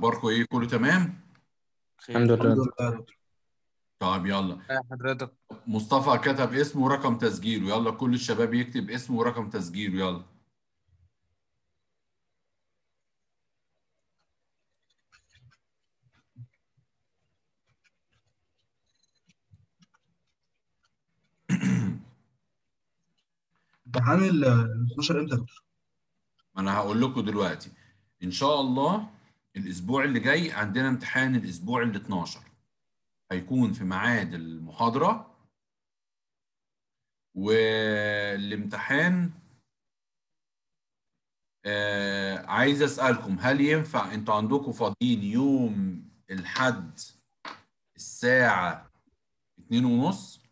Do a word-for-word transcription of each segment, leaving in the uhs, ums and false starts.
اخباركم ايه؟ كله تمام؟ الحمد خير. لله. الحمد لله. طيب يلا. يا حضرتك. مصطفى كتب اسمه ورقم تسجيله، يلا كل الشباب يكتب اسمه ورقم تسجيله، يلا. امتحان ال اتناشر امتى يا دكتور؟ ما انا هقول لكم دلوقتي. ان شاء الله الاسبوع اللي جاي عندنا امتحان الاسبوع ال اتناشر، هيكون في ميعاد المحاضرة. والامتحان آه عايز اسألكم، هل ينفع انتوا عندكم فاضيين يوم الحد الساعة اتنين ونص؟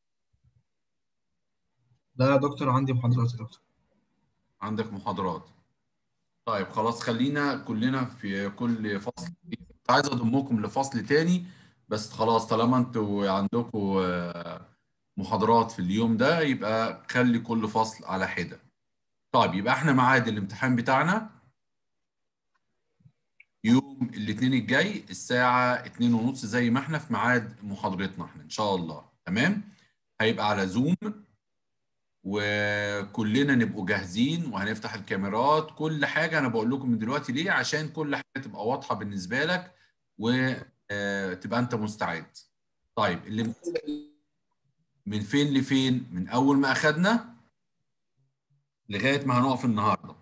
لا يا دكتور، عندي محاضرات يا دكتور. عندك محاضرات؟ طيب خلاص، خلينا كلنا في كل فصل. كنت عايز اضمكم لفصل تاني، بس خلاص طالما انتوا عندكم آه، محاضرات في اليوم ده، يبقى خلي كل فصل على حدة. طيب يبقى احنا ميعاد الامتحان بتاعنا يوم الاثنين الجاي الساعة اتنين ونص، زي ما احنا في ميعاد محاضرتنا احنا ان شاء الله. تمام؟ هيبقى على زوم، وكلنا نبقوا جاهزين وهنفتح الكاميرات. كل حاجة أنا بقول لكم من دلوقتي ليه؟ عشان كل حاجة تبقى واضحة بالنسبة لك وتبقى أنت مستعد. طيب اللي من فين لفين؟ من أول ما أخدنا لغاية ما هنقف النهاردة.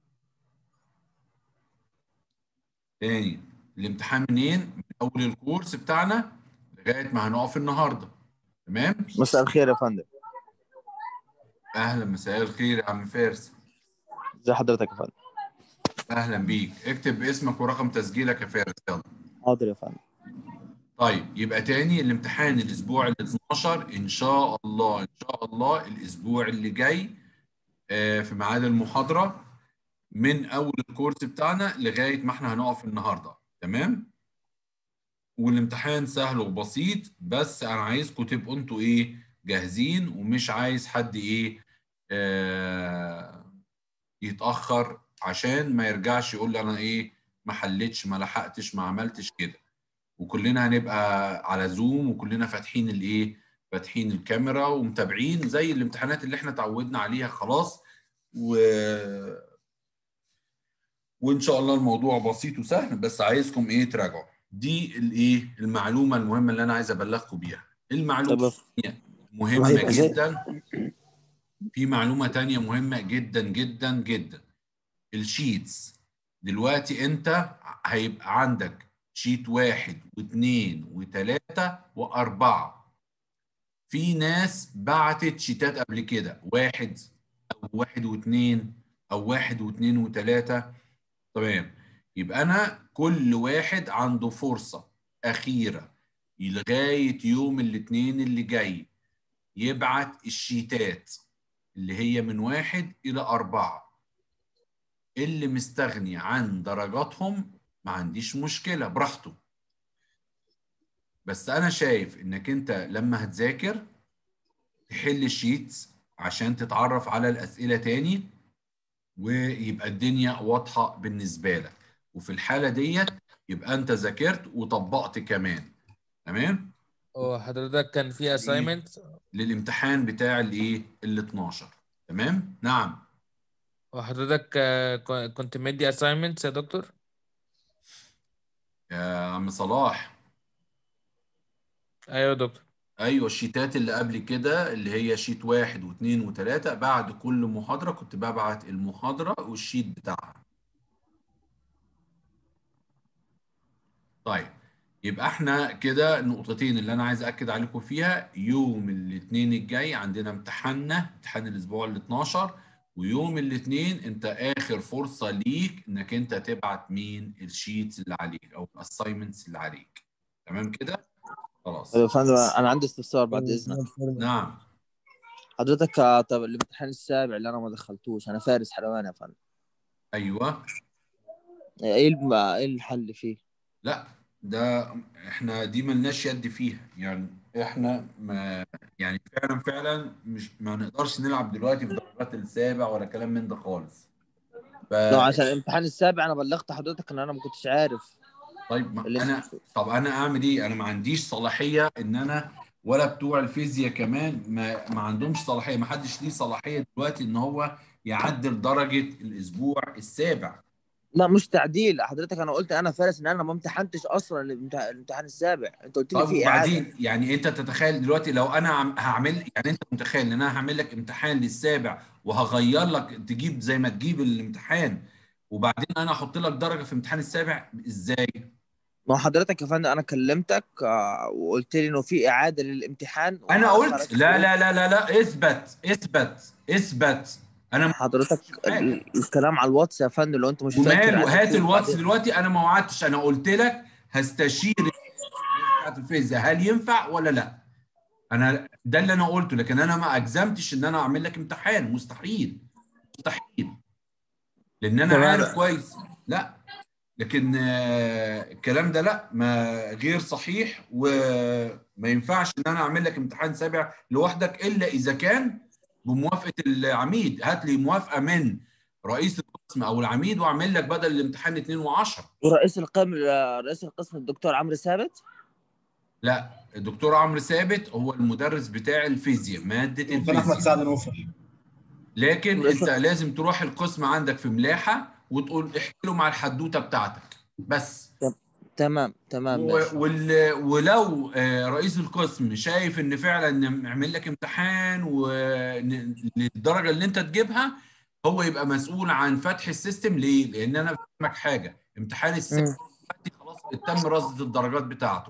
تاني، الامتحان منين؟ من أول الكورس بتاعنا لغاية ما هنقف النهاردة. تمام؟ مساء الخير يا فندم. أهلا، مساء الخير يا عم فارس. ازي حضرتك يا فندم؟ أهلا بيك، اكتب اسمك ورقم تسجيلك يا فارس، يلا. حاضر يا فندم. طيب يبقى تاني، الامتحان الاسبوع ال اتناشر ان شاء الله، ان شاء الله الاسبوع اللي جاي آه، في ميعاد المحاضره، من اول الكورس بتاعنا لغايه ما احنا هنقف النهارده. تمام؟ والامتحان سهل وبسيط، بس انا عايزكم تبقوا انتوا ايه، جاهزين، ومش عايز حد ايه آه يتاخر، عشان ما يرجعش يقول لي انا ايه، ما حلتش، ما لحقتش، ما عملتش كده. وكلنا هنبقى على زوم، وكلنا فاتحين الايه، فاتحين الكاميرا ومتابعين زي الامتحانات اللي احنا اتعودنا عليها خلاص. و... وان شاء الله الموضوع بسيط وسهل، بس عايزكم ايه، تراجعوا. دي الايه، المعلومة المهمة اللي انا عايز ابلغكم بيها. المعلومة طب الثانية طب مهمة هيبقى ازاي؟ جدا. في معلومة تانية مهمة جدا جدا جدا. الشيتس دلوقتي انت هيبقى عندك شيت واحد واثنين وثلاثة وأربعة. في ناس بعتت شيتات قبل كده، واحد أو واحد واثنين أو واحد واثنين وثلاثة. تمام؟ يبقى أنا كل واحد عنده فرصة أخيرة لغاية يوم الاثنين اللي جاي يبعت الشيتات اللي هي من واحد إلى أربعة. اللي مستغني عن درجاتهم ما عنديش مشكلة، براحته. بس أنا شايف إنك أنت لما هتذاكر تحل الشيتس عشان تتعرف على الأسئلة تاني، ويبقى الدنيا واضحة بالنسبة لك. وفي الحالة ديت يبقى أنت ذاكرت وطبقت كمان. تمام؟ هو حضرتك كان في إيه؟ assignment؟ للامتحان بتاع الإيه؟ ال اتناشر. تمام؟ نعم. وحضرتك آه، ك- كنت مدي assignments يا دكتور؟ يا عم صلاح. ايوه يا دكتور. ايوه، الشيتات اللي قبل كده اللي هي شيت واحد واثنين وثلاثة، بعد كل محاضرة كنت ببعت المحاضرة والشيت بتاعها. طيب يبقى احنا كده النقطتين اللي انا عايز اكد عليكم فيها، يوم الاثنين الجاي عندنا امتحاننا، امتحان الاسبوع ال اتناشر. ويوم الاثنين انت اخر فرصة ليك انك انت تبعت مين الشيتس اللي عليك او الاساينمنتس اللي عليك. تمام كده؟ طب يا خلاص. فندم، انا عندي استفسار بعد اذنك. نعم. حضرتك آه، طب الامتحان السابع اللي انا ما دخلتوش، انا فارس حلوان يا فندم. ايوه. ايه الم... ايه الحل فيه؟ لا، ده احنا دي ملناش يد فيها، يعني احنا ما يعني فعلا فعلا مش ما نقدرش نلعب دلوقتي في درجات السابع ولا كلام من ده خالص. ف لو عشان الامتحان السابع انا بلغت حضرتك ان انا ما كنتش عارف. طيب ما اللي انا طب انا اعمل ايه؟ انا ما عنديش صلاحيه ان انا، ولا بتوع الفيزياء كمان ما, ما عندهمش صلاحيه، ما حدش ليه صلاحيه دلوقتي ان هو يعدل درجه الاسبوع السابع. لا مش تعديل حضرتك، انا قلت انا فارس ان انا ما امتحنتش اصلا الامتح- الامتحان السابع، انت قلت لي طيب في اعاده. وبعدين يعني انت تتخيل دلوقتي لو انا عم- هعمل، يعني انت متخيل ان انا هعمل لك امتحان للسابع وهغير لك تجيب زي ما تجيب الامتحان، وبعدين انا احط لك درجه في امتحان السابع ازاي؟ ما هو حضرتك يا فندم انا كلمتك آه، وقلت لي انه في اعاده للامتحان انا وحضرتك قلت عرفت لا تقول. لا لا لا لا اثبت اثبت اثبت. انا ما حضرتك قلتش حاجه. ال- الكلام على الواتس يا فندم، لو انت مش فاكر وماله، انا هات قلت لك الواتس بعدين. دلوقتي. انا ما وعدتش، انا قلت لك هستشير الناس بتاعت الفيزياء هل ينفع ولا لا. انا ده اللي انا قلته، لكن انا ما اجزمتش ان انا اعمل لك امتحان. مستحيل مستحيل، لان انا تمام. عارف كويس. لا، لكن آه، الكلام ده لا، ما غير صحيح، وما ينفعش ان انا اعمل لك امتحان سابع لوحدك الا اذا كان بموافقه العميد. هات لي موافقه من رئيس القسم او العميد واعمل لك بدل الامتحان اتنين و10. ورئيس القسم رئيس القسم الدكتور عمرو ثابت. لا، الدكتور عمرو ثابت هو المدرس بتاع الفيزياء، ماده وكان احمد الفيزياء. سعد نوفل. لكن رئيس انت لازم تروح القسم عندك في ملاحه وتقول احكي له مع الحدوته بتاعتك بس. تمام تمام و- ماشي. وال- ولو آه، رئيس القسم شايف ان فعلا نعمل لك امتحان وللدرجه اللي انت تجيبها، هو يبقى مسؤول عن فتح السيستم. ليه؟ لان انا بفهمك حاجه، امتحان السنه مم. دلوقتي خلاص تم رصد الدرجات بتاعته.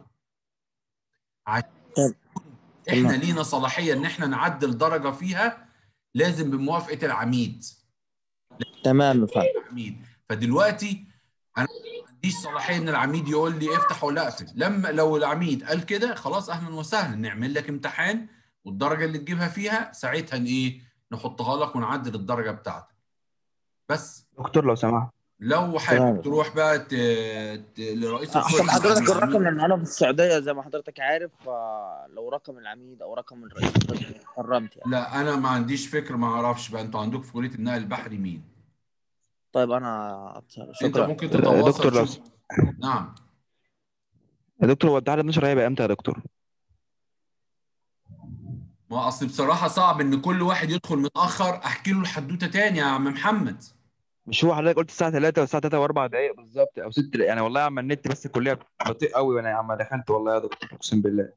عشان احنا تمام لينا صلاحيه ان احنا نعدل درجه فيها لازم بموافقه العميد. تمام يا فندم. العميد. فدلوقتي انا ما عنديش صلاحيه ان العميد يقول لي افتح ولا اقفل. لما لو العميد قال كده خلاص اهلا وسهلا، نعمل لك امتحان والدرجه اللي تجيبها فيها ساعتها ايه نحطها لك ونعدل الدرجه بتاعتك بس. دكتور لو سمحت. لو حابب تمام. تروح بقى ت... ت... لرئيس عشان القسم او حضرتك الرقم، العميد. لان انا في السعوديه زي ما حضرتك عارف، فلو رقم العميد او رقم الرئيس القسم حرمت يعني. لا انا ما عنديش فكر، ما اعرفش بقى انتوا عندكم في كليه النقل البحري مين. طيب انا أتصل. انت شكرا. ممكن يا تتواصل دكتور لو تشوف. نعم. يا دكتور هو الامتحان اتناشر هيبقى امتى يا دكتور؟ ما اصل بصراحه صعب ان كل واحد يدخل متاخر احكي له الحدوته تاني يا عم محمد. مش هو حضرتك قلت الساعه تلاتة والساعه تلاتة واربع دقائق بالظبط او ستة يعني؟ والله يا عم النت بس الكليه بطيء قوي، وانا يا عم دخلت والله يا دكتور اقسم بالله.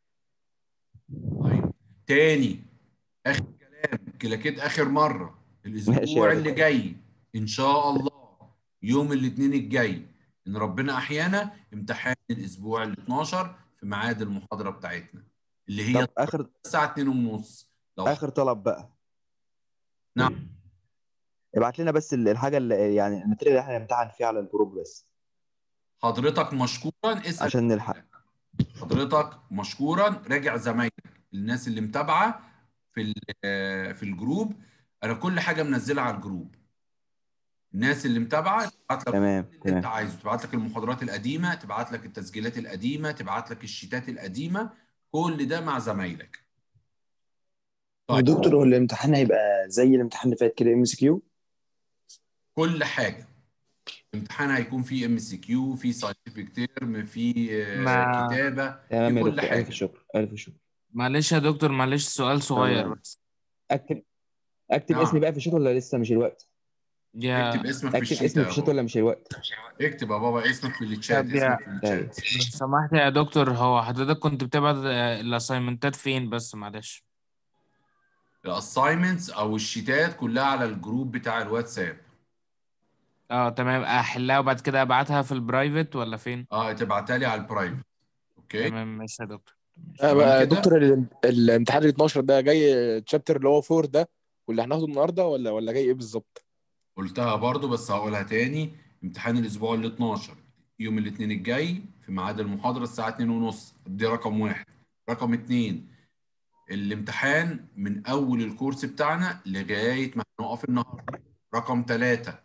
طيب تاني، اخر كلام كلاكيت اخر مره، ماشي يا الاسبوع اللي دكتور. جاي ان شاء الله يوم الاثنين الجاي ان ربنا احيانا امتحان الاسبوع ال اتناشر في ميعاد المحاضره بتاعتنا اللي هي طب اخر الساعه اتنين ونص. لو ح- اخر طلب بقى، نعم. ابعت لنا بس ال- الحاجه اللي يعني الماتيريال اللي احنا هنمتحن فيها على الجروب بس حضرتك مشكورا اسال عشان نلحق. زمايلك. حضرتك مشكورا راجع زمايلك، الناس اللي متابعه في ال- في الجروب. انا كل حاجه منزلها على الجروب. الناس اللي متابعه تبعت لك تمام كل اللي انت تمام. عايزه، تبعت لك المحاضرات القديمه، تبعت لك التسجيلات القديمه، تبعت لك الشيتات القديمه، كل ده مع زمايلك. هو طيب دكتور، هو الامتحان هيبقى زي الامتحان اللي فات كده ام اس كيو؟ كل حاجه الامتحان هيكون فيه ام سي كيو، فيه ساينتفك تيرم، فيه آه، ما كتابه، فيه تمام يا كل دكتور، الف حاجه. شكر الف شكر. معلش يا دكتور، معلش سؤال صغير تمام. بس. اكتب اكتب اسمي نعم. بقى في الشيت ولا لسه مش الوقت؟ يا اكتب اسمك في اكتب الشيت اسمي يا في الشيت بابا. ولا مش الوقت؟ اكتب يا بابا اسمك في الشات، طب اسمك يا في طيب. الشات. لو سمحت يا دكتور، هو حضرتك كنت بتبعت الاساينمنتات فين بس؟ معلش. الاساينمنتس او الشيتات كلها على الجروب بتاع الواتساب. اه تمام، احلها وبعد كده ابعتها في البرايفت ولا فين؟ اه تبعتها لي على البرايفت. اوكي تمام ماشي يا دكتور. آه تمام بقى كده. دكتور، الام- الامتحان ال اتناشر ده جاي تشابتر اللي هو اربعة ده، واللي هناخده النهارده، ولا ولا جاي ايه بالظبط؟ قلتها برضو بس هقولها تاني. امتحان الاسبوع ال اتناشر يوم الاثنين الجاي في ميعاد المحاضرة الساعة اتنين ونص، دي رقم واحد. رقم اتنين، الامتحان من اول الكورس بتاعنا لغاية ما هنقف النهاردة. رقم ثلاثة،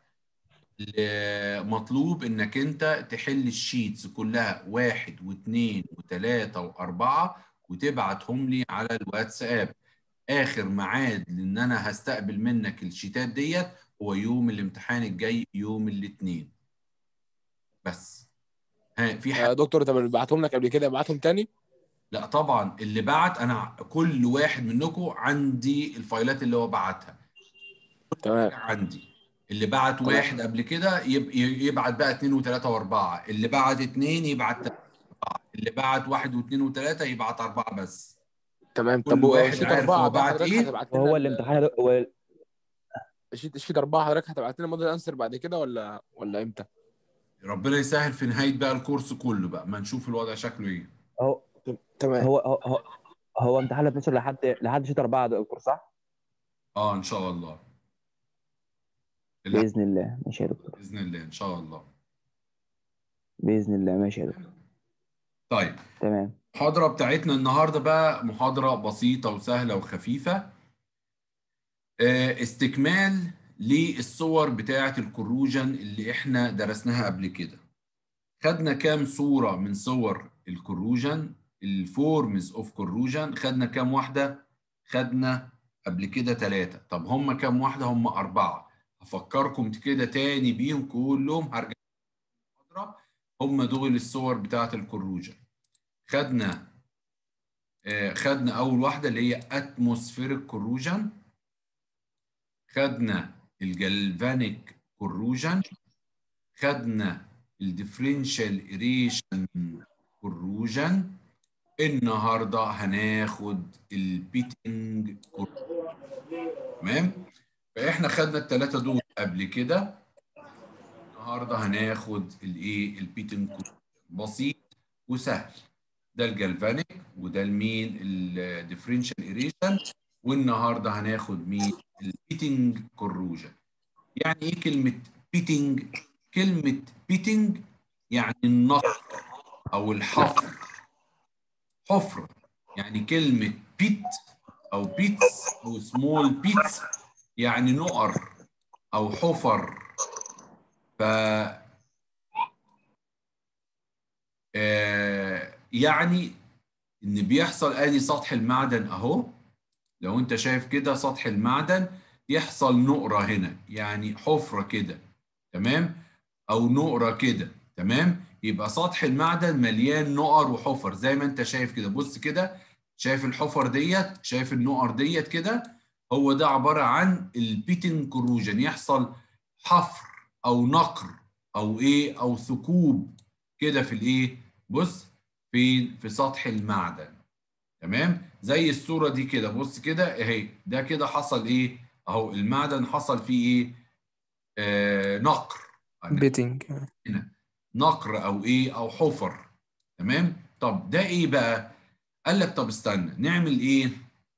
مطلوب انك انت تحل الشيتس كلها واحد واثنين وثلاثة واربعة وتبعتهم لي على الواتساب. اخر ميعاد لان انا هستقبل منك الشيتات ديت هو يوم الامتحان الجاي يوم الاثنين بس. ها في يا حاجه؟ دكتور طب اللي بعتهم لك قبل كده ابعتهم تاني؟ لا طبعا، اللي بعت انا كل واحد منكم عندي الفايلات اللي هو بعتها تمام عندي. اللي بعت تمام واحد قبل كده يب... يبعت بقى اثنين وثلاثه واربعه، اللي بعت اثنين يبعت ثلاثه، اللي بعت واحد واثنين وثلاثه يبعت اربعه بس. تمام. كل طب واحد وشيت عارف اربعه هو بقى بعت حضرتك ايه. هتبعت لنا وهو ال- الامتحان يا دك- هو شيت شيت اربعه حضرتك هتبعت لنا موديل انسر بعد كده ولا ولا امتى؟ ربنا يسهل في نهايه بقى الكورس كله بقى ما نشوف الوضع شكله ايه. هو تمام هو هو هو, هو امتحان اتناشر لحد لحد شهر أربعة يا دكتور صح؟ اه ان شاء الله. لا بإذن الله. ماشي يا دكتور. باذن الله ان شاء الله. بإذن الله. ماشي يا دكتور. طيب تمام. المحاضره بتاعتنا النهارده بقى محاضره بسيطه وسهله وخفيفه، آه، استكمال للصور بتاعه الكروجن اللي احنا درسناها قبل كده. خدنا كام صورة من صور الكروجن، الفورمز اوف كروجن، خدنا كام واحدة؟ خدنا قبل كده ثلاثة. طب هم كام واحدة؟ هم أربعة. هفكركم كده تاني بيهم كلهم، هرجع المحاضرة. هم دول الصور بتاعة الكروجن. خدنا آه خدنا أول واحدة اللي هي اتموسفيريك كروجن، خدنا الجلفانيك كروجن، خدنا الديفرنشال ايريشن كروجن. النهارده هناخد البيتنج كروجن. تمام؟ فاحنا خدنا الثلاثه دول قبل كده، النهارده هناخد الايه؟ البيتنج كروجن. بسيط وسهل. ده الجلفانيك وده المين؟ الديفرنشال ايريشن. والنهارده هناخد مين؟ البيتنج كروجن. يعني ايه كلمه بيتنج؟ كلمه بيتنج يعني النقر او الحفر، حفرة. يعني كلمة بيت أو بيتس أو سمول بيتس يعني نقر أو حفر. ف آه يعني إن بيحصل آدي سطح المعدن أهو، لو أنت شايف كده سطح المعدن يحصل نقرة هنا، يعني حفرة كده، تمام؟ أو نقرة كده، تمام؟ يبقى سطح المعدن مليان نقر وحفر زي ما أنت شايف كده. بص كده، شايف الحفر ديت، شايف النقر ديت كده، هو ده عبارة عن البيتن كروجن. يحصل حفر أو نقر أو إيه أو ثقوب كده في الإيه؟ بص في في سطح المعدن، تمام؟ زي الصورة دي كده، بص كده اهي، ده كده حصل ايه؟ اهو المعدن حصل فيه ايه؟ آه نقر بيتنج. هنا، نقر او ايه او حفر، تمام؟ طب ده ايه بقى؟ قال لك طب استنى نعمل ايه؟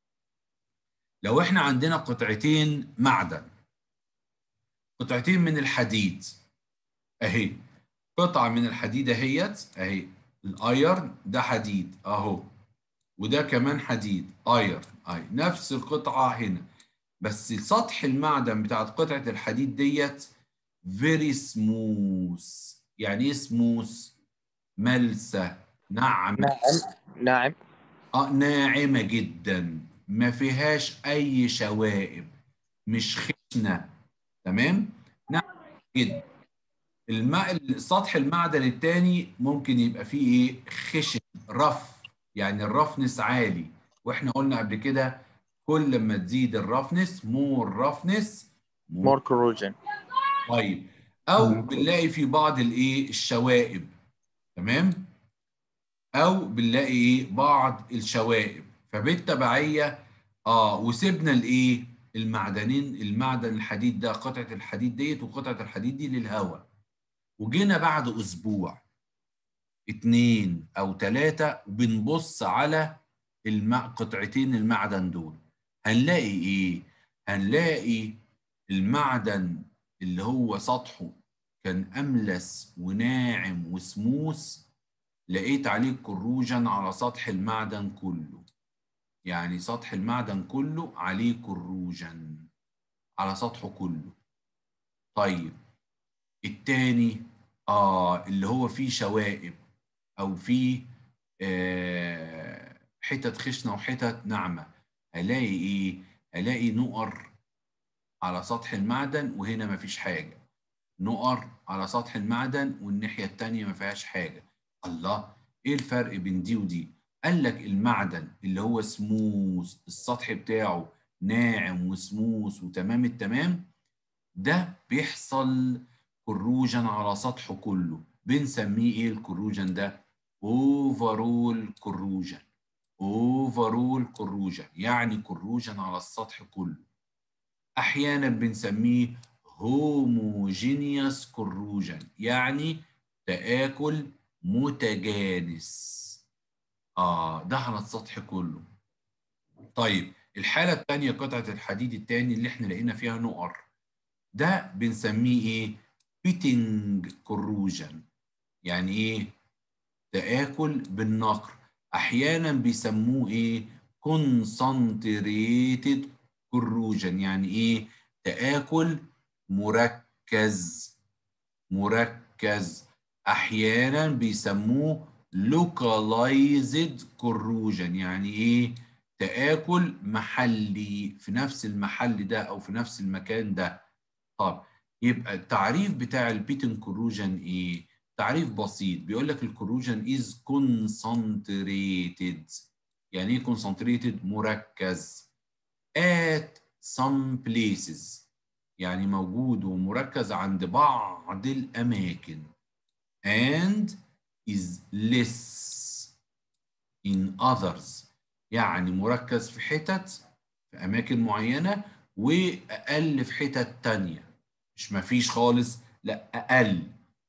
لو احنا عندنا قطعتين معدن، قطعتين من الحديد اهي، قطعة من الحديد اهيت اهي، الايرن ده حديد اهو، وده كمان حديد ايرن اهي، نفس القطعة هنا، بس سطح المعدن بتاعت قطعة الحديد ديت فيري سموث. يعني ايه سموث؟ ملسة، ناعمة. نعم نعم. اه ناعمة جدا، ما فيهاش أي شوائب، مش خشنة، تمام؟ ناعمة جدا. الماء سطح المعدن التاني ممكن يبقى فيه ايه؟ خشن، رف، يعني الرفنس عالي، واحنا قلنا قبل كده كل ما تزيد الرفنس مور رفنس مور. مور كروجن. طيب او بنلاقي في بعض الايه؟ الشوائب، تمام؟ او بنلاقي ايه؟ بعض الشوائب. فبالتبعيه اه وسيبنا الايه؟ المعدنين، المعدن الحديد ده، قطعه الحديد ديت وقطعه الحديد دي للهواء، وجينا بعد اسبوع اتنين او تلاتة بنبص على المع... قطعتين المعدن دول، هنلاقي ايه؟ هنلاقي المعدن اللي هو سطحه كان املس وناعم وسموث، لقيت عليه كروجن على سطح المعدن كله. يعني سطح المعدن كله عليه كروجن على سطحه كله. طيب التاني اه اللي هو فيه شوائب او فيه آه حتت خشنه وحتت ناعمه، هلاقي ايه؟ هلاقي نقر على سطح المعدن وهنا مفيش حاجه، نقر على سطح المعدن والناحيه التانيه ما فيهاش حاجه، الله، ايه الفرق بين دي ودي؟ قال لك المعدن اللي هو سموث، السطح بتاعه ناعم وسموث وتمام التمام، ده بيحصل كروجن على سطحه كله. بنسميه ايه الكروجن ده؟ اوفرول كروجن. اوفرول كروجن يعني كروجن على السطح كله. احيانا بنسميه هوموجينيوس كروجن يعني تآكل متجانس. اه ده على السطح كله. طيب الحالة الثانية قطعة الحديد الثاني اللي احنا لقينا فيها نقر، ده بنسميه ايه؟ بيتنج كروجن يعني ايه؟ تآكل بالنقر. احيانا بيسموه ايه؟ كونسنتريتد كروجن يعني ايه؟ تآكل مركز. مركز. احيانا بيسموه localized corrosion يعني ايه؟ تآكل محلي في نفس المحل ده او في نفس المكان ده. طب يبقى التعريف بتاع البيتن كوروجن ايه؟ تعريف بسيط، بيقول لك الكوروجن is concentrated. يعني ايه concentrated؟ مركز. at some places يعني موجود ومركز عند بعض الأماكن. and is less in others يعني مركز في حتت في أماكن معينة وأقل في حتت تانية. مش مفيش خالص، لا أقل.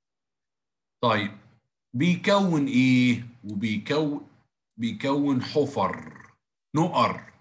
طيب بيكون إيه؟ وبيكون بيكون حفر، نقر.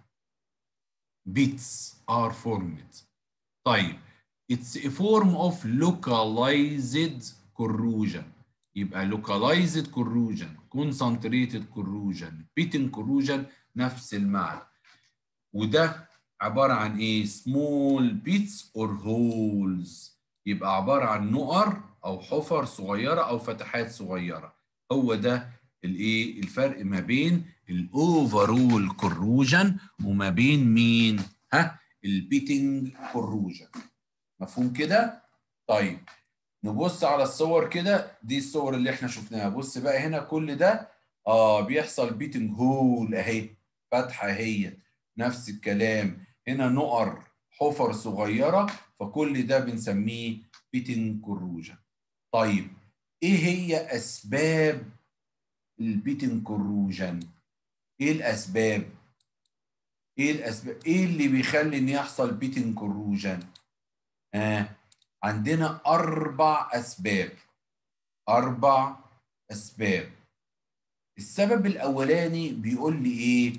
bits are formed. طيب it's a form of localized corrosion. يبقى localized corrosion، concentrated corrosion، beaten corrosion نفس المعنى. وده عبارة عن ايه؟ small bits or holes. يبقى عبارة عن نقر او حفر صغيرة او فتحات صغيرة. هو ده الايه؟ الفرق ما بين الاوفرول كوروجن وما بين مين؟ ها؟ البيتنج كوروجن. مفهوم كده؟ طيب نبص على الصور كده، دي الصور اللي احنا شفناها. بص بقى هنا كل ده اه بيحصل بيتنج هول اهي، فتحه اهي. نفس الكلام هنا نقر حفر صغيره، فكل ده بنسميه بيتنج كوروجن. طيب ايه هي اسباب البيتنج كوروجن؟ ايه الاسباب؟ ايه الاسباب؟ ايه اللي بيخلي ان يحصل بيتنج كوروجن؟ آه عندنا أربع أسباب. أربع أسباب. السبب الأولاني بيقول لي إيه؟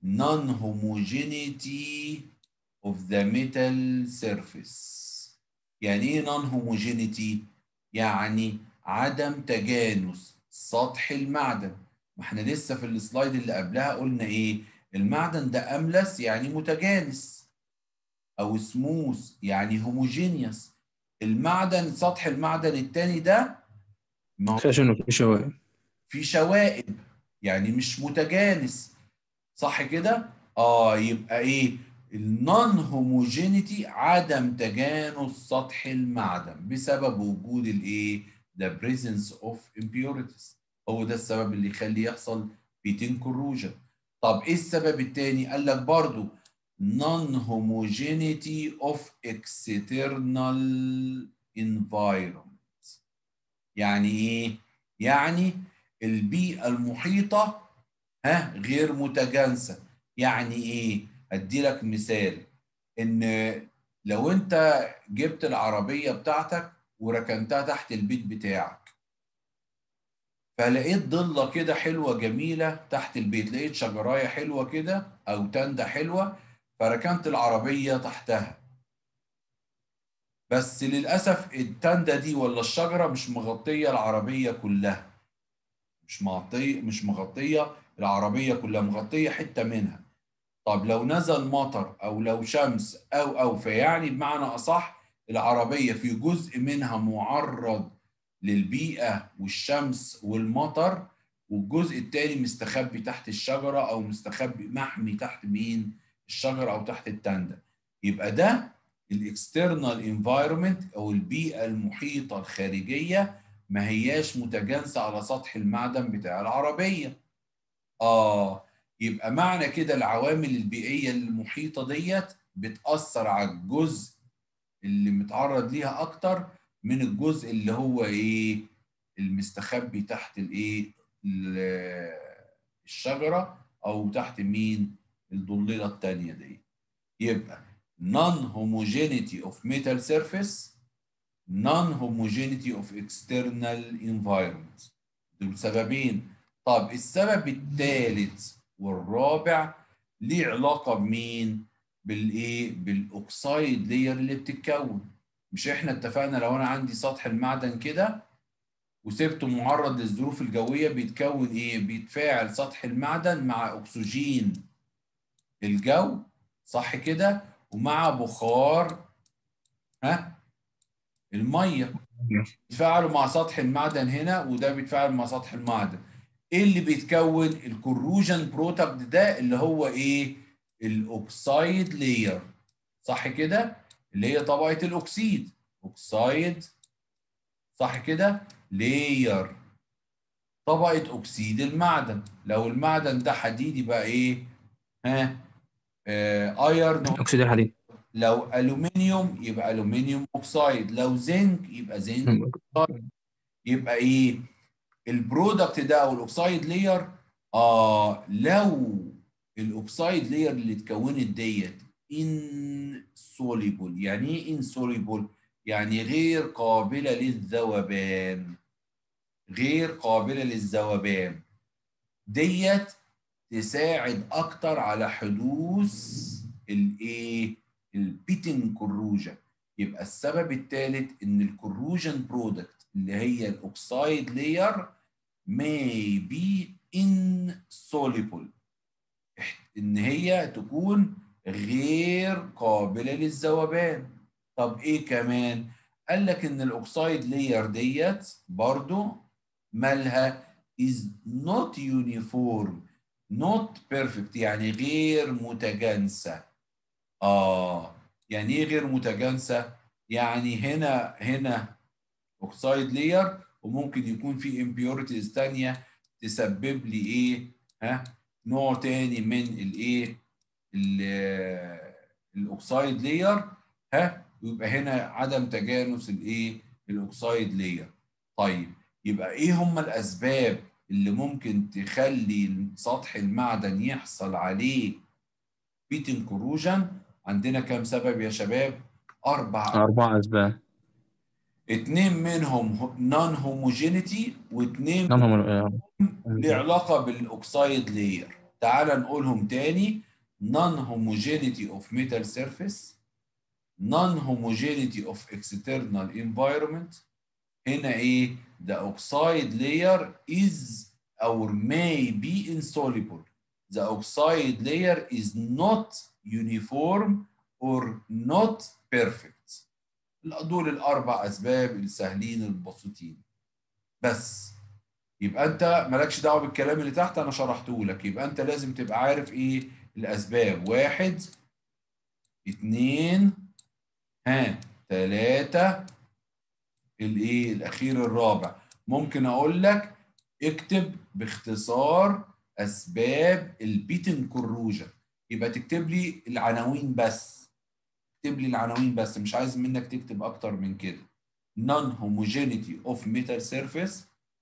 non-homogeneity of the metal surface. يعني إيه non-homogeneity؟ يعني عدم تجانس سطح المعدن. ما إحنا لسه في السلايد اللي قبلها قلنا إيه؟ المعدن ده أملس يعني متجانس، أو سموث يعني هوموجينيوس. المعدن سطح المعدن التاني ده خشن وفي شوائب. في شوائب يعني مش متجانس، صح كده؟ اه يبقى ايه؟ النون هوموجينيتي عدم تجانس سطح المعدن بسبب وجود الايه؟ the presence of impurities. هو ده السبب اللي يخلي يحصل بيتين كوروجن. طب ايه السبب الثاني؟ قال لك برضو non-homogeneity of external environment. يعني ايه؟ يعني البيئة المحيطة ها غير متجانسة. يعني ايه؟ ادي لك مثال، ان لو انت جبت العربية بتاعتك وركنتها تحت البيت بتاعك، فلقيت ضلة كده حلوة جميلة تحت البيت، لقيت شجراية حلوة كده او تندة حلوة، فركنت العربية تحتها. بس للأسف التندة دي ولا الشجرة مش مغطية العربية كلها. مش مغطية مش مغطية العربية كلها، مغطية حتة منها. طب لو نزل مطر أو لو شمس أو أو فيعني بمعنى أصح العربية في جزء منها معرض للبيئة والشمس والمطر، والجزء التاني مستخبي تحت الشجرة أو مستخبي محمي تحت مين؟ الشجرة أو تحت التندة. يبقى ده الاكسترنال انفايرمنت او البيئه المحيطه الخارجيه ما هياش متجانسه على سطح المعدن بتاع العربيه. اه يبقى معنى كده العوامل البيئيه المحيطه ديت بتاثر على الجزء اللي متعرض ليها اكتر من الجزء اللي هو ايه المستخبي تحت الايه الشجره او تحت مين الضليله الثانيه دي. يبقى non homogeneity of metal surface non homogeneity of external environment. دول سببين. طب السبب الثالث والرابع ليه علاقه بمين؟ بالايه؟ بالاوكسايد لير اللي بتتكون. مش احنا اتفقنا لو انا عندي سطح المعدن كده وسبته معرض للظروف الجويه بيتكون ايه؟ بيتفاعل سطح المعدن مع اكسجين الجو، صح كده؟ ومع بخار ها الميه، بيتفاعلوا مع سطح المعدن هنا وده بيتفاعل مع سطح المعدن. ايه اللي بيتكون؟ الكوروجن برودكت ده اللي هو ايه؟ الاوكسايد لاير، صح كده؟ اللي هي طبقه الاكسيد، اوكسايد صح كده؟ لاير، طبقه اكسيد المعدن. لو المعدن ده حديد يبقى ايه؟ ها آه ايرن. اكسيد الحديد. لو الومنيوم يبقى الومنيوم اوكسايد، لو زنك يبقى زنك اوكسايد. يبقى ايه البرودكت ده او الاوكسايد لير؟ اه لو الاوكسايد لير اللي اتكونت ديت insoluble. يعني ايه insoluble؟ يعني غير قابله للذوبان، غير قابله للذوبان ديت تساعد اكتر على حدوث الايه البيتنج كوروجن. يبقى السبب الثالث ان الكوروجن برودكت اللي هي الاوكسايد لاير may be insoluble، ان هي تكون غير قابله للذوبان. طب ايه كمان؟ قال لك ان الاوكسايد لاير ديت برضو مالها is not uniform not perfect، يعني غير متجانسه. اه يعني ايه غير متجانسه؟ يعني هنا هنا اوكسايد لاير وممكن يكون في امبيورتيز ثانيه تسبب لي ايه؟ ها نوع تاني من الايه؟ الاوكسايد لاير، ها ويبقى هنا عدم تجانس الايه؟ الاوكسايد لاير. طيب يبقى ايه هم الاسباب اللي ممكن تخلي سطح المعدن يحصل عليه بيتن كوروجن؟ عندنا كام سبب يا شباب؟ اربع أربع أسباب. اتنين منهم نون هوموجينيتي واثنين نعم هم ليه علاقه بالاوكسايد لاير. تعال نقولهم تاني: non homogeneity of metal surface، non homogeneity of external environment. هنا ايه؟ the oxide layer is or may be insoluble. The oxide layer is not uniform or not perfect. دول الاربع اسباب السهلين البسيطين بس. يبقى انت مالكش دعوه بالكلام اللي تحت، انا شرحته لك. يبقى انت لازم تبقى عارف ايه الاسباب: واحد، اتنين، ها تلاتة، الايه الاخير الرابع. ممكن اقول لك اكتب باختصار اسباب البيتن كوروجن، يبقى تكتب لي العناوين بس، اكتب لي العناوين بس، مش عايز منك تكتب اكتر من كده. non homogeneity of metal surface،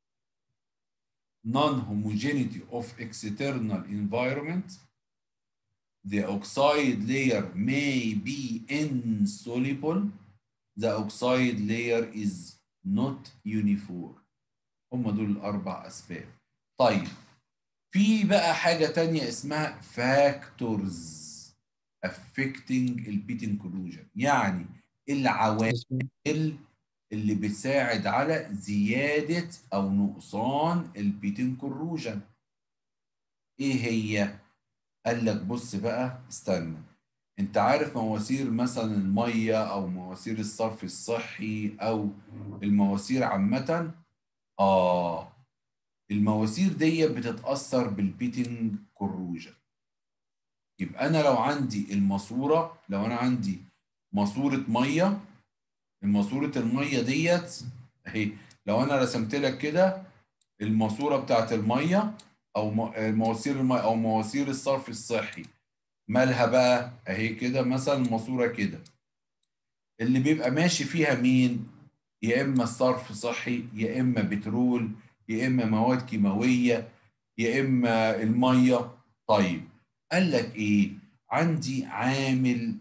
non-homogeneity of external environment, the oxide layer may be insoluble, the oxide layer is not uniform. هم دول الأربع أسباب. طيب في بقى حاجة تانية اسمها factors affecting البيتن كوروجن، يعني العوامل اللي بتساعد على زيادة أو نقصان البيتن كوروجن. إيه هي؟ قال لك بص بقى استنى، أنت عارف مواسير مثلا المية أو مواسير الصرف الصحي أو المواسير عامة؟ آه المواسير دي بتتأثر بالبيتن كوروجن. يبقى أنا لو عندي الماسورة، لو أنا عندي ماسورة مية، الماسورة المية ديت اهي لو انا رسمت لك كده الماسوره بتاعت الميه او م- مواسير الميه او مواسير الصرف الصحي، مالها بقى؟ اهي كده مثلا ماسوره كده، اللي بيبقى ماشي فيها مين؟ يا اما الصرف صحي، يا اما بترول، يا اما مواد كيماويه، يا اما الميه. طيب قال لك ايه؟ عندي عامل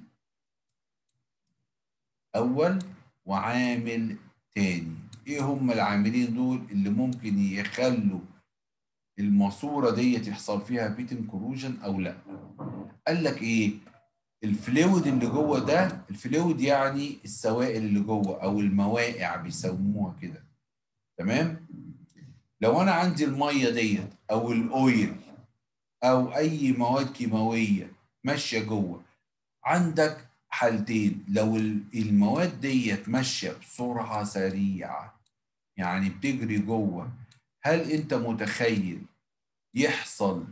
اول وعامل تاني. ايه هم العاملين دول اللي ممكن يخلوا الماسوره ديت يحصل فيها بيتن كوروجن او لا؟ قال لك ايه؟ الفلويد اللي جوه ده، الفلويد يعني السوائل اللي جوه او المواقع بيسموها كده، تمام؟ لو انا عندي الميه ديت او الاويل او اي مواد كيماويه ماشيه جوه، عندك حالتين. لو المواد ديت ماشيه بسرعه سريعه يعني بتجري جوه، هل انت متخيل يحصل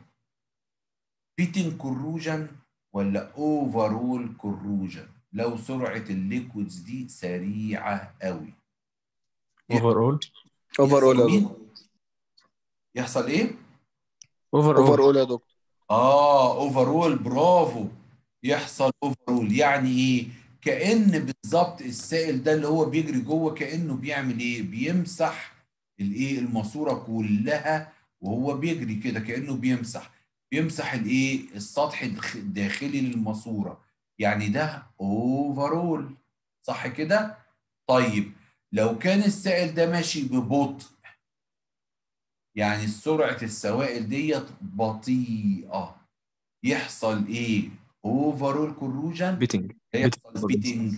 بيتن كوروجن ولا اوفرول كوروجن لو سرعه الليكويدز دي سريعه قوي؟ اوفر اول اوفر اول يحصل يا مين؟ دكتور. يحصل ايه؟ اوفر اوفر اول اول يا دكتور. اه اوفرول، برافو. يحصل اوفرول يعني ايه؟ كأن بالظبط السائل ده اللي هو بيجري جوه كأنه بيعمل ايه؟ بيمسح الايه؟ الماسوره كلها وهو بيجري كده، كأنه بيمسح بيمسح الايه؟ السطح الدخ- الداخلي للماسوره. يعني ده اوفرول، صح كده؟ طيب لو كان السائل ده ماشي ببطء، يعني سرعه السوائل ديت بطيئه، يحصل ايه؟ اوفرول كوروجن، بيتنج يحصل بيتنج.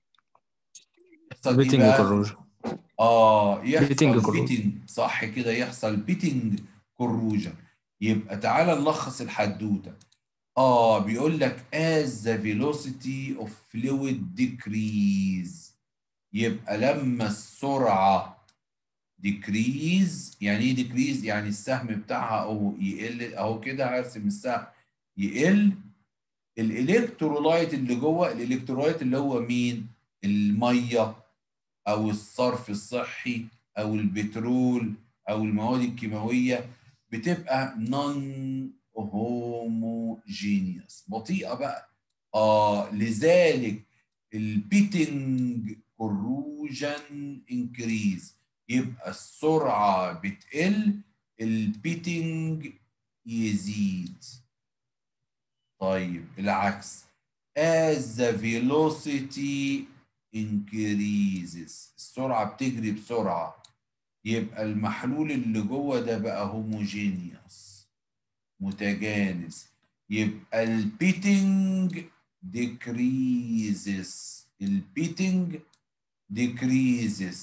يحصل ايه بيتنج بقى؟ كوروجن اه بيتنج يحصل كوروجن بيتنج، صح كده، يحصل بيتنج كوروجن. يبقى تعالى نلخص الحدوته. اه بيقول لك as the velocity of fluid decrease، يبقى لما السرعه decrease. يعني ايه decrease؟ يعني السهم بتاعها او يقل، اهو كده هرسم السهم يقل. الالكترولايت اللي جوه، الالكترولايت اللي هو مين؟ الميه او الصرف الصحي او البترول او المواد الكيماويه، بتبقى نون هوموجينيوس، بطيئه بقى. اه لذلك البيتنج كوروجن انكريز، يبقى السرعه بتقل، البيتنج يزيد. طيب العكس، as the velocity increases، السرعة بتجري بسرعة، يبقى المحلول اللي جوه ده بقى homogeneous، متجانس، يبقى البيتنج decreases، البيتنج decreases،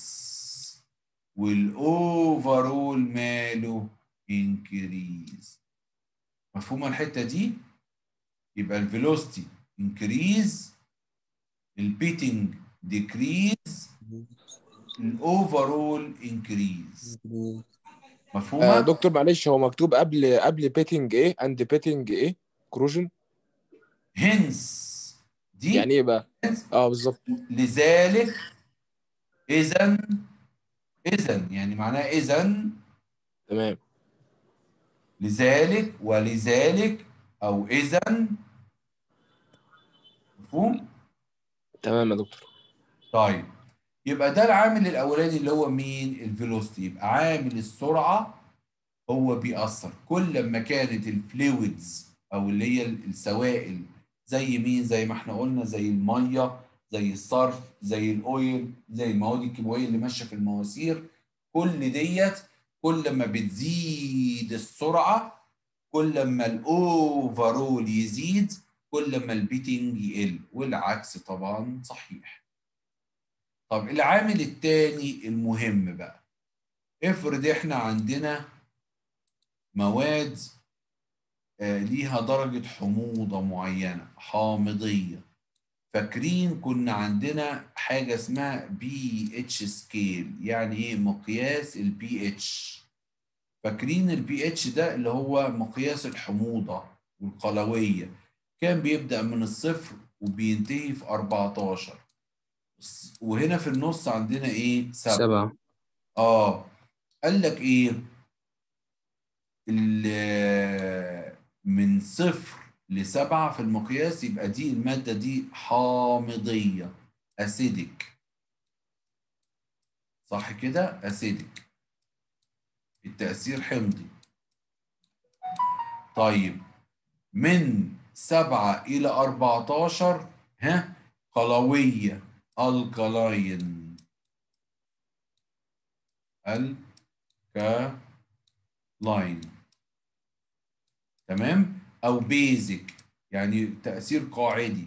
والاوفرول ماله increase. مفهومة الحتة دي؟ يبقى الفيلوسيتي انكريز، البيتنج ديكريز، الاوفرول انكريز. آه مفهومه؟ دكتور معلش، هو مكتوب قبل قبل بيتنج ايه اند بيتنج ايه كروجن؟ هنس دي يعني ايه بقى؟ اه بالظبط. لذلك، اذا اذا يعني معناها اذا، تمام. لذلك ولذلك او اذا. مفهوم؟ تمام يا دكتور. طيب يبقى ده العامل الاولاني اللي هو مين؟ الفيلوسيتي. يبقى عامل السرعه هو بيأثر. كل ما كانت الفلويدز او اللي هي السوائل زي مين؟ زي ما احنا قلنا، زي الميه، زي الصرف، زي الاويل، زي المواد الكيماويه اللي ماشيه في المواسير، كل ديت كل ما بتزيد السرعه، كل ما الاوفرول يزيد، كل ما البيتنج يقل، والعكس طبعا صحيح. طب العامل الثاني المهم بقى، افرض احنا عندنا مواد آه ليها درجة حموضة معينة، حامضية. فاكرين كنا عندنا حاجة اسمها بي اتش سكيل، يعني ايه؟ مقياس البي اتش. فاكرين البي اتش ده اللي هو مقياس الحموضة والقلوية، كان بيبدأ من الصفر وبينتهي في أربعتاشر، وهنا في النص عندنا ايه؟ سبعة. سبعة اه قال لك ايه؟ من صفر لسبعة في المقياس يبقى دي المادة دي حامضية اسيدك، صح كده؟ اسيدك، التأثير حمضي. طيب من سبعة إلى أربعتاشر ها قلوية الكلاين، الكلاين، تمام؟ أو بيزك يعني تأثير قاعدي،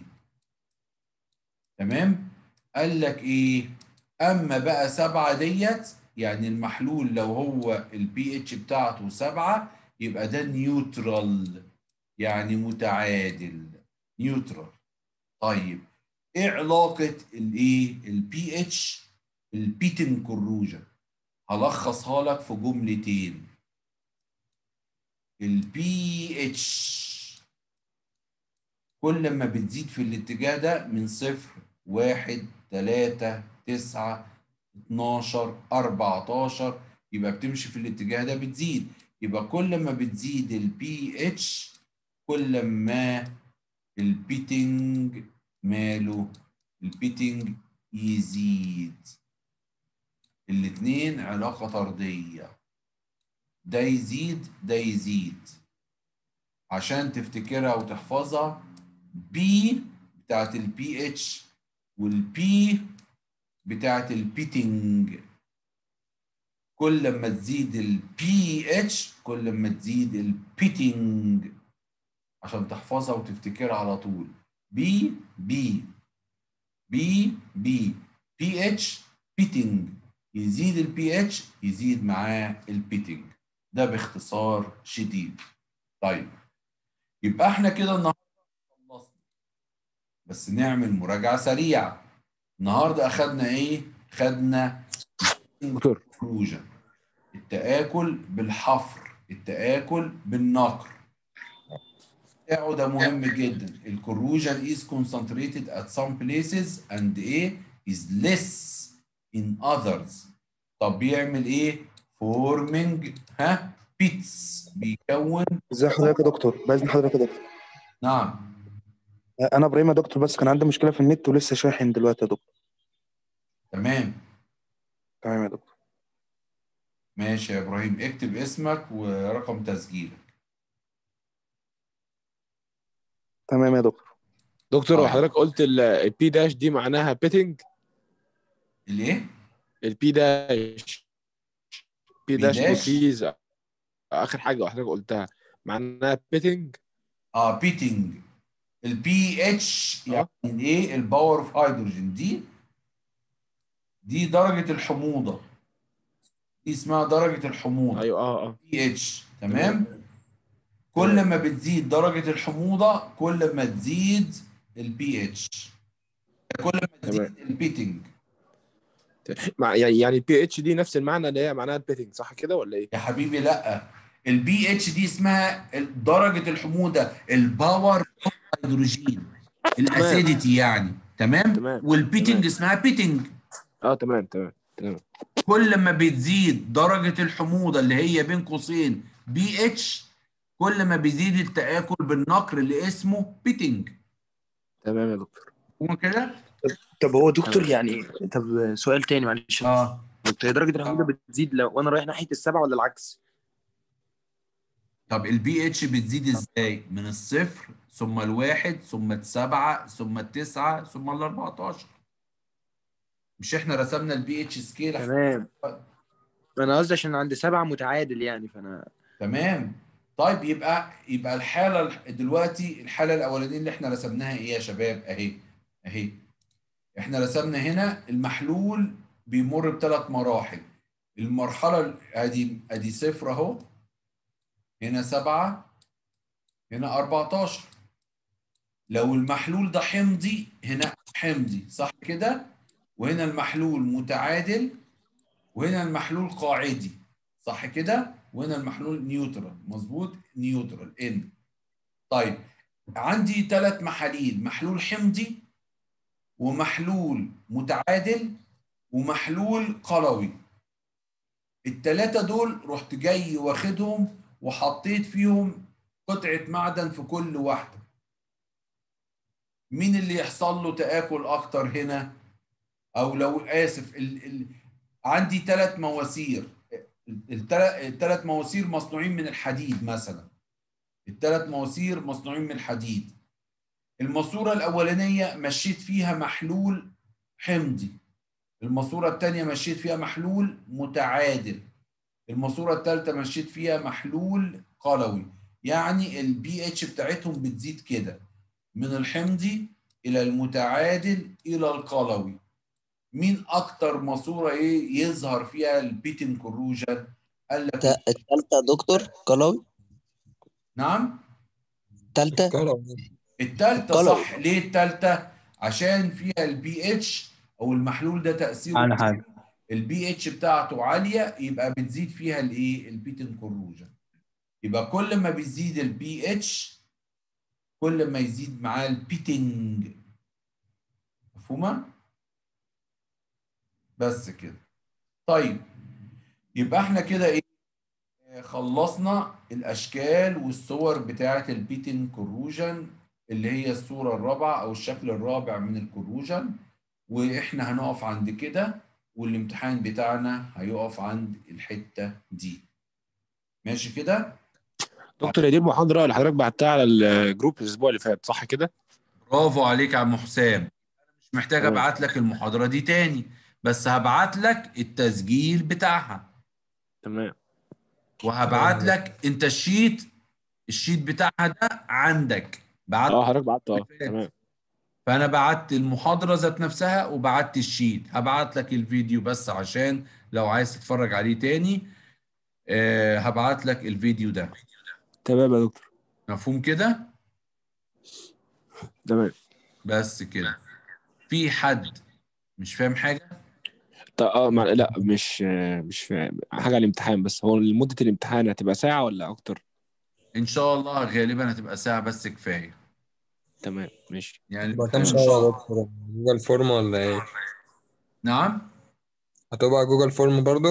تمام؟ قال لك إيه؟ أما بقى سبعة ديت يعني المحلول لو هو البي اتش بتاعته سبعة يبقى ده نيوترال يعني متعادل، نيوترال. طيب ايه علاقة الايه البي اتش البيتن كوروجن؟ هلخصها لك في جملتين. البي اتش كل ما بتزيد في الاتجاه ده من صفر واحد تلاتة تسعة اتناشر أربعتاشر يبقى بتمشي في الاتجاه ده بتزيد، يبقى كل ما بتزيد البي اتش كل ما البيتنج ماله البيتنج يزيد. الاتنين علاقة طردية، ده يزيد ده يزيد. عشان تفتكرها وتحفظها بي بتاعت البي اتش والبي بتاعت البيتنج، كل ما تزيد البي اتش كل ما تزيد البيتنج، عشان تحفظها وتفتكرها على طول. بي بي بي بي بي اتش بيتنج، يزيد البي اتش يزيد معاه البيتنج، ده باختصار شديد. طيب يبقى احنا كده النهارده خلصنا، بس نعمل مراجعه سريعه. النهارده اخدنا ايه؟ خدنا دكتور كروجن، التآكل بالحفر، التآكل بالنقر بتاعه ده مهم جدا. الكروجن is concentrated at some places and ايه is less in others. طب بيعمل ايه؟ forming ها بيتس، بيكون. ازي حضرتك يا دكتور؟ باذن حضرتك يا دكتور. نعم انا ابراهيم يا دكتور، بس كان عندي مشكله في النت ولسه شاحن دلوقتي يا دكتور. تمام تمام يا دكتور. ماشي يا ابراهيم، اكتب اسمك ورقم تسجيلك. تمام يا دكتور. دكتور طيب وحضرتك قلت البي داش دي معناها بيتنج. الايه؟ البي داش بي داش بيداش ديكريز اخر حاجه حضرتك قلتها معناها بيتنج. اه بيتنج. البي اتش يعني اه ايه؟ الباور اوف هيدروجين، دي دي درجة الحموضة، دي اسمها درجة الحموضة ايوه اه اه بي اتش، تمام تمام؟ كل تمام ما بتزيد درجة الحموضة كل ما تزيد البي اتش، كل ما تزيد تمام. البيتنج. مع يعني يعني البي اتش دي نفس المعنى اللي هي معناها البيتنج، صح كده ولا ايه؟ يا حبيبي لا، البي اتش دي اسمها درجة الحموضة، الباور اوف هيدروجين، تمام الاسيديتي يعني، تمام؟ تمام والبيتنج تمام اسمها بيتنج. اه تمام تمام تمام كل ما بتزيد درجة الحموضة اللي هي بين قوسين بي اتش كل ما بيزيد التآكل بالنقر اللي اسمه بيتنج. تمام يا دكتور. هو كده؟ طب هو دكتور تمام. يعني، طب سؤال تاني معلش يا اه دكتور، هي درجة الحموضة بتزيد لو وانا رايح ناحية السبعة ولا العكس؟ طب البي اتش بتزيد ازاي؟ من الصفر ثم الواحد ثم السبعة ثم التسعة ثم ال أربعتاشر. مش احنا رسمنا البي اتش سكيل؟ تمام. انا قصدي عشان عند سبعة متعادل يعني، فانا تمام. طيب يبقى يبقى الحالة الح- دلوقتي الحالة الأولانية اللي احنا رسمناها ايه يا شباب؟ اهي اهي احنا رسمنا هنا المحلول بيمر بثلاث مراحل. المرحلة ال- ادي ادي صفر اهو، هنا سبعة، هنا أربعتاشر. لو المحلول ده حمضي هنا حمضي، صح كده؟ وهنا المحلول متعادل، وهنا المحلول قاعدي، صح كده؟ وهنا المحلول نيوترال، مظبوط، نيوترال ان. طيب عندي ثلاث محاليل، محلول حمضي ومحلول متعادل ومحلول قلوي. التلاتة دول رحت جاي واخدهم وحطيت فيهم قطعة معدن في كل واحدة. مين اللي يحصل له تآكل أكتر هنا؟ أو لو آسف ال... ال... عندي ثلاث مواسير، الثلاث مواسير مصنوعين من الحديد مثلا، الثلاث مواسير مصنوعين من الحديد. الماسورة الأولانية مشيت فيها محلول حمضي، الماسورة الثانية مشيت فيها محلول متعادل، الماسورة الثالثة مشيت فيها محلول قلوي. يعني البي اتش بتاعتهم بتزيد كده من الحمضي إلى المتعادل إلى القلوي. مين أكتر ماسورة إيه يظهر فيها البيتن كوروجن؟ قال لك التالتة دكتور قلوي. نعم التالتة التالتة قلوي. صح. ليه التالتة؟ عشان فيها البي اتش او المحلول ده تأثيره على حاجة. البي اتش بتاعته عالية، يبقى بتزيد فيها الايه البيتن كوروجن. يبقى كل ما بيزيد البي اتش كل ما يزيد معاه البيتنج. مفهومة؟ بس كده. طيب يبقى احنا كده ايه خلصنا الاشكال والصور بتاعه البيتن كوروجن اللي هي الصورة الرابعة او الشكل الرابع من الكوروجن، واحنا هنقف عند كده والامتحان بتاعنا هيقف عند الحتة دي. ماشي كده؟ دكتور هي دي المحاضرة اللي حضرتك بعتها على الجروب الأسبوع اللي فات صح كده؟ برافو عليك يا عم حسام. مش محتاج تمام. ابعت لك المحاضرة دي تاني، بس هبعت لك التسجيل بتاعها، تمام. وهبعت لك انت الشيت الشيت بتاعها ده عندك، بعت اه حضرتك بعت اه تمام. فانا بعت المحاضرة ذات نفسها وبعت الشيت. هبعت لك الفيديو بس عشان لو عايز تتفرج عليه تاني. أه هبعت لك الفيديو ده. تمام يا دكتور. مفهوم كده؟ تمام. بس كده. في حد مش فاهم حاجة؟ طب اه مع... لا مش آه، مش فاهم حاجة على الامتحان، بس هو مدة الامتحان هتبقى ساعة ولا أكتر؟ ان شاء الله غالبا هتبقى ساعة بس كفاية. تمام ماشي. يعني هتبقى كام الامتحان ان سؤال شاء يا الله. دكتور؟ جوجل فورم ولا ايه؟ نعم؟ هتبقى جوجل فورم برضو؟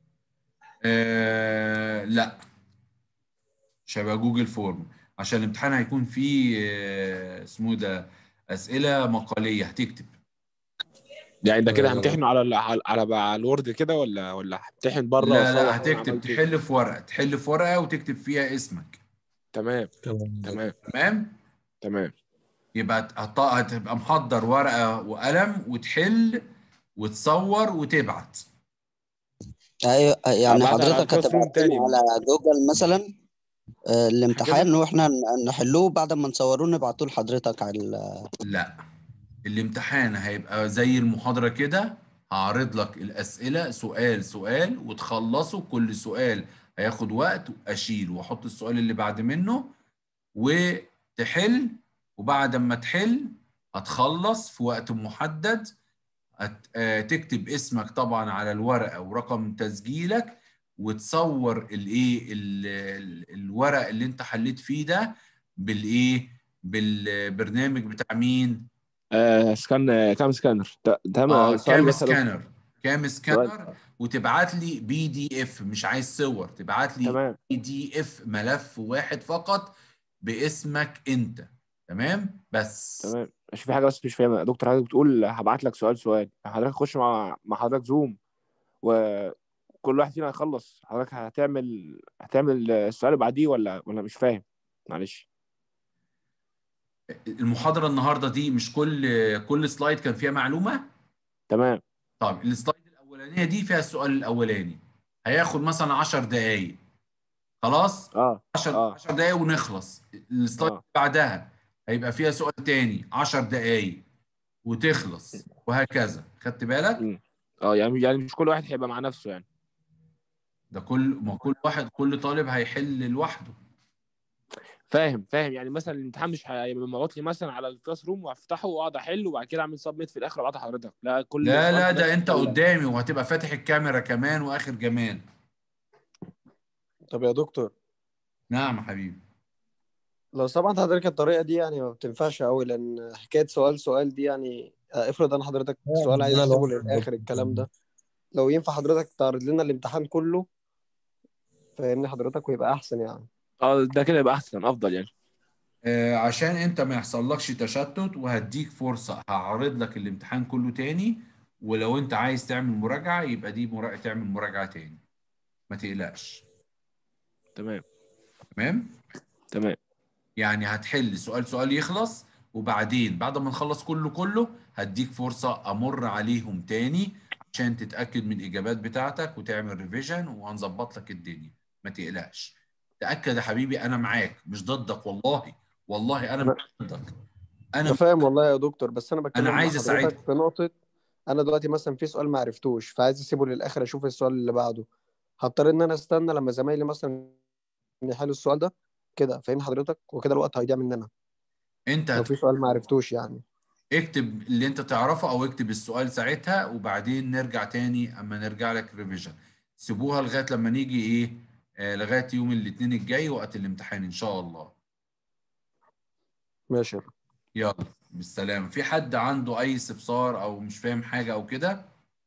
آه لا مش هيبقى جوجل فورم، عشان الامتحان هيكون فيه آه اسمه ده أسئلة مقالية هتكتب. يعني ده كده تمام يا دكتور. همتحنه على ال- على على, على الوورد كده ولا ولا همتحن بره لا لا واصور انا هتكتب، عملت ايه؟ تحل في ورقة تحل في ورقة وتكتب فيها اسمك. تمام تمام. تمام تمام؟ تمام. يبقى هت- هتبقى محضر ورقة وقلم وتحل وتصور وتبعت. ايوه يعني ابعتها على حضرتك الكلاس روم هتبعت لنا تاني. على جوجل مثلا آه، الامتحان كده واحنا ن- نحلوه بعد ما نصوروه نبعتوه لحضرتك على ال- لا الامتحان هيبقى زي المحاضرة كده، هعرض لك الأسئلة سؤال سؤال وتخلصوا كل سؤال هياخد وقت، وأشيل وأحط السؤال اللي بعد منه وتحل. وبعد ما تحل هتخلص في وقت محدد، هت- آه، تكتب اسمك طبعا على الورقة ورقم تسجيلك، وتصور الايه ال- ال- الورق اللي انت حليت فيه ده بالايه بالبرنامج بتاع مين؟ آه سكان آه، كام سكانر ت- تمام. اه سؤال كام بس يا دكتور. سكانر كام سؤال. سكانر وتبعت لي بي دي اف، مش عايز صور، تبعت لي تمام بي دي اف ملف واحد فقط باسمك انت. تمام بس. تمام. مش في حاجه بس مش فاهمها يا دكتور، حضرتك بتقول هبعت لك سؤال سؤال، حضرتك تخش مع مع حضرتك زوم وكل واحد فينا هيخلص، حضرتك هتعمل هتعمل السؤال اللي بعديه ولا ولا مش فاهم؟ معلش. المحاضرة النهاردة دي مش كل كل سلايد كان فيها معلومة. تمام طيب السلايد الأولانية دي فيها السؤال الأولاني، هياخد مثلا عشر دقايق. خلاص اه عشر اه عشر دقايق ونخلص. السلايد اللي اه بعدها هيبقى فيها سؤال تاني عشر دقايق وتخلص، وهكذا. خدت بالك؟ امم اه يعني يعني مش كل واحد هيبقى مع نفسه يعني. ده كل ما كل واحد كل طالب هيحل لوحده. فاهم فاهم. يعني مثلا الامتحان مش هيبقى مبعوت لي مثلا على الكلاس روم وافتحه واقعد احل وبعد كده اعمل سبميت في الاخر وابعته لحضرتك، لا كل لا سؤال لا حضرتك ده انت ولا؟ قدامي وهتبقى فاتح الكاميرا كمان واخر جمال. طب يا دكتور نعم حبيبي. لو سمحت حضرتك الطريقة دي يعني ما بتنفعش قوي، لأن حكاية سؤال سؤال دي يعني آه، افرض أنا حضرتك لا، سؤال عايز عندنا أسيبه الوقت يا للآخر دكتور. الكلام ده. لو ينفع حضرتك تعرض لنا الامتحان كله، فاهمني حضرتك، ويبقى احسن يعني. اه ده كده يبقى احسن افضل يعني. آه عشان انت ما يحصلكش تشتت، وهديك فرصة هعرض لك الامتحان كله تاني، ولو انت عايز تعمل مراجعة يبقى دي مراجعة، تعمل مراجعة تاني، ما تقلقش. تمام تمام. تمام. يعني هتحل سؤال سؤال يخلص، وبعدين بعد ما نخلص كله كله هديك فرصة امر عليهم تاني عشان تتأكد من الاجابات بتاعتك وتعمل ريفيجن، وهنظبط لك الدنيا، ما تقلقش. تأكد يا حبيبي انا معاك مش ضدك، والله والله انا مش انا ضدك. انا انا فاهم والله يا دكتور، بس انا انا بتكلم مع عايز حضرتك اساعدكم. في نقطة. انا دلوقتي مثلا في سؤال ما عرفتوش، فعايز اسيبه للاخر اشوف السؤال اللي بعده. هضطر ان انا استنى لما زمايلي مثلا يحلوا السؤال ده كده، فاهم حضرتك، وكده الوقت هيضيع مننا انت لو هت- في سؤال ما عرفتوش يعني. اكتب اللي انت تعرفه او اكتب السؤال ساعتها، وبعدين نرجع تاني اما نرجع لك ريفيجن. سيبوها لغايه لما نيجي ايه، آه لغايه يوم الاثنين الجاي وقت الامتحان ان شاء الله. ماشي. يلا بالسلامه. في حد عنده اي استفسار او مش فاهم حاجه او كده؟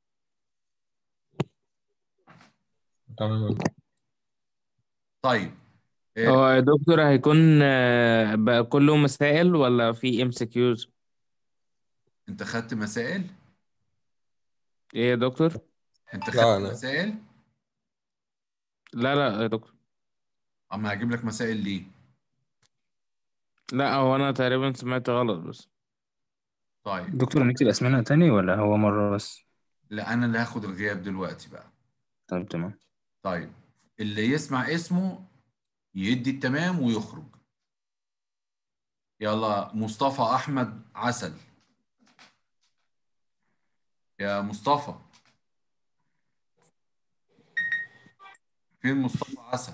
تمام. طيب. آه هو يا دكتور هيكون آه، بقى كله مسائل ولا في ام سي كيوز؟ انت خدت مسائل؟ ايه يا دكتور؟ انت لا خدت انا مسائل؟ لا لا يا دكتور. اما هجيب لك مسائل ليه؟ لا هو انا تقريبا سمعت غلط بس. طيب. دكتور نكتب اسمنا تاني ولا هو مرة بس؟ لا انا اللي هاخد الغياب دلوقتي بقى. طيب تمام. طيب. اللي يسمع اسمه يدي التمام ويخرج. يلا مصطفى احمد عسل. يا مصطفى، فين مصطفى عسل؟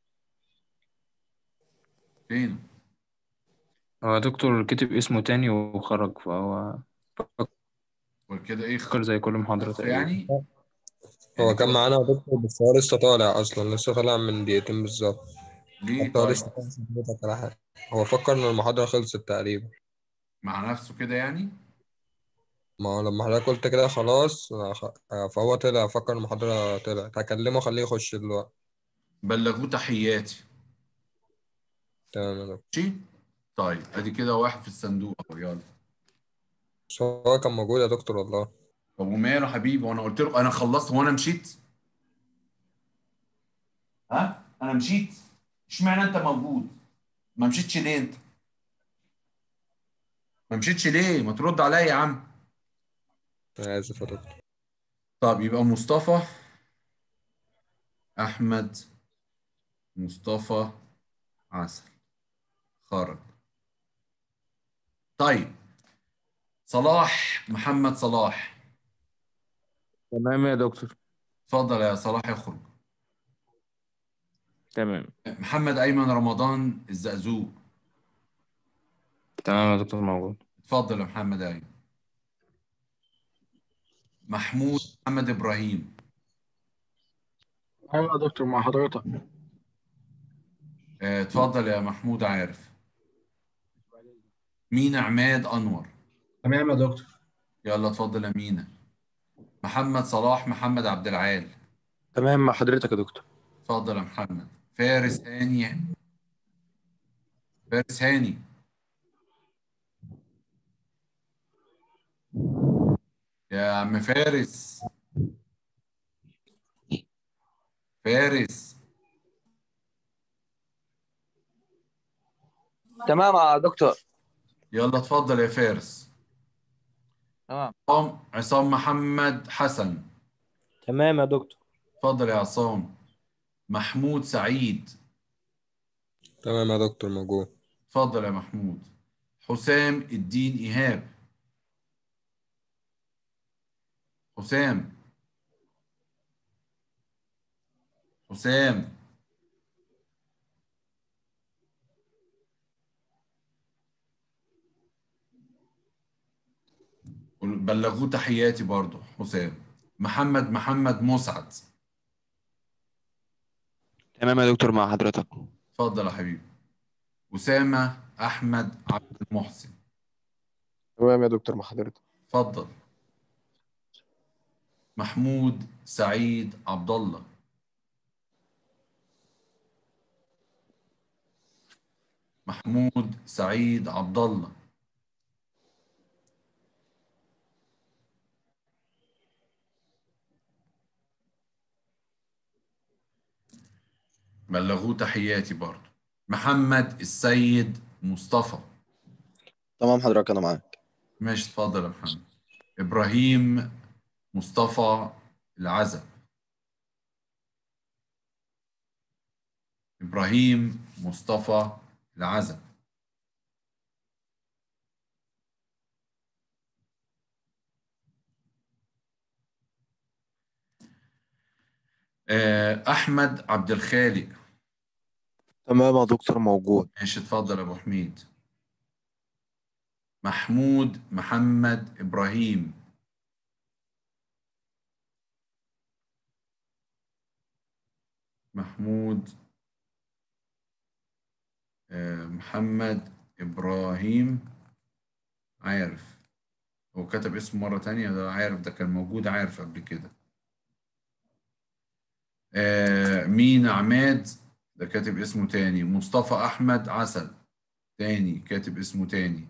فين؟ هو دكتور كتب اسمه تاني وخرج، فهو وكده ايه، فكر زي كل محاضرة نفسه تقريبا. يعني؟ يعني هو كان كده معانا يا دكتور، بس هو لسه طالع اصلا، لسه طالع من دقيقتين بالظبط. ليه حتى هو طيب؟ لسه طالع حضرتك على حاجه. هو فكر ان المحاضره خلصت تقريبا. مع نفسه كده يعني؟ ما هو لما حضرتك قلت كده خلاص، فهو طلع فكر ان المحاضره طلعت. هكلمه خليه يخش دلوقتي. بلغوه تحياتي. تمام يا دكتور. ماشي. طيب ادي كده واحد في الصندوق اهو، يلا. بس هو كان موجود يا دكتور والله. طب وماله حبيبي، وانا قلت له انا خلصت وانا مشيت؟ ها انا مشيت؟ اشمعنى انت موجود؟ ما مشيتش ليه انت؟ ما مشيتش ليه؟ ما ترد عليا يا عم. انا اسف يا دكتور. طب يبقى مصطفى احمد، مصطفى عسل، خرج. طيب. صلاح محمد صلاح. تمام يا دكتور. اتفضل يا صلاح اخرج. تمام. محمد ايمن رمضان الزقزوق. تمام يا دكتور موجود. اتفضل يا محمد ايمن. محمود محمد ابراهيم. ايوه يا دكتور مع حضرتك. اه، اتفضل يا محمود عارف. مينا عماد انور. تمام يا دكتور. يلا اتفضل يا مينا. محمد صلاح محمد عبد العال. تمام مع حضرتك يا دكتور. اتفضل يا محمد. فارس هاني. فارس هاني. يا عم فارس. فارس. تمام يا دكتور. يلا اتفضل يا فارس. تمام. عصام عصام محمد حسن. تمام يا دكتور. اتفضل يا عصام. محمود سعيد. تمام يا دكتور موجود. اتفضل يا محمود. حسام الدين إيهاب. حسام. حسام. بلغوه تحياتي برضه حسام. محمد محمد مسعد. تمام يا دكتور مع حضرتك. اتفضل يا حبيبي. أسامة أحمد عبد المحسن. تمام يا دكتور مع حضرتك. اتفضل. محمود سعيد عبد الله. محمود سعيد عبد الله. بلغوه تحياتي برضو. محمد السيد مصطفى. تمام حضرتك أنا معاك. ماشي اتفضل يا محمد. إبراهيم مصطفى العزب. إبراهيم مصطفى العزب. أحمد عبد الخالق. تمام يا دكتور موجود. ماشي اتفضل يا أبو حميد. محمود محمد إبراهيم. محمود آه محمد إبراهيم. عارف هو كتب اسمه مرة تانية، ده عارف، ده كان موجود عارف قبل كده. آه مين عماد، ده كاتب اسمه تاني. مصطفى أحمد عسل تاني كاتب اسمه تاني.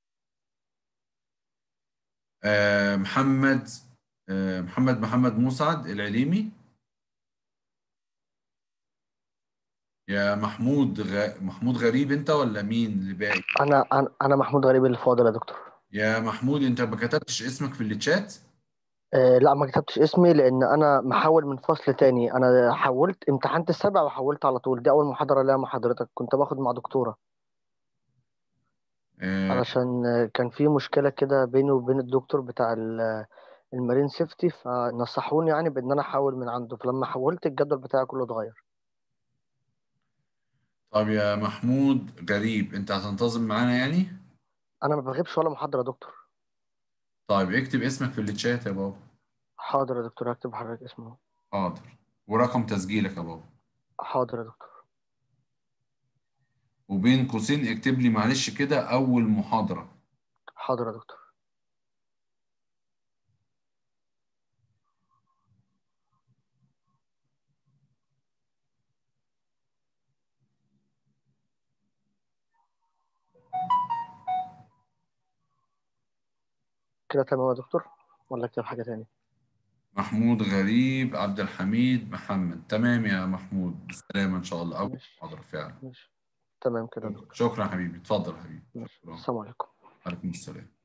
آه محمد آه محمد محمد مسعد العليمي. يا محمود غ... محمود غريب انت ولا مين اللي باقي؟ انا انا انا محمود غريب الفاضل يا دكتور. يا محمود انت ما كتبتش اسمك في الشات؟ آه لا، ما كتبتش اسمي لان انا محول من فصل تاني. انا حولت، امتحنت السبع وحولت على طول. دي اول محاضره ليا مع حضرتك، كنت باخد مع دكتوره آه علشان آه، كان في مشكله كده بيني وبين الدكتور بتاع ال- المارين سيفتي، فنصحوني يعني بان انا احول من عنده. فلما حولت الجدول بتاعي كله اتغير. طب يا محمود غريب انت هتنتظم معانا يعني؟ انا ما بغيبش ولا محاضره يا دكتور. طيب اكتب اسمك في الشات يا بابا. حاضر يا دكتور، هكتب حضرتك اسمه. حاضر، ورقم تسجيلك يا بابا. حاضر يا دكتور. وبين قوسين اكتب لي معلش كده أول محاضرة. حاضر يا دكتور. كده تمام يا دكتور ولا اكتب حاجه تاني؟ محمود غريب عبد الحميد محمد. تمام يا محمود، بالسلامة إن شاء الله. أول ماشي محاضرة فعلا. ماشي تمام كده يا دكتور. شكرا حبيبي، اتفضل حبيبي. ماشي، شكرا. السلام عليكم. عليكم السلام.